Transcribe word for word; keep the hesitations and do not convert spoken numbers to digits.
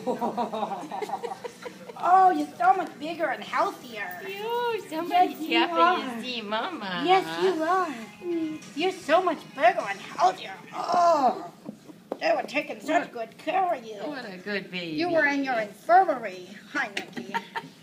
Oh, you're so much bigger and healthier. You, somebody's Yes, you happy are. to see Mama. Yes, you are. You're so much bigger and healthier. Oh, they were taking such good care of you. What a good baby. You were in your infirmary. Hi, Nikki.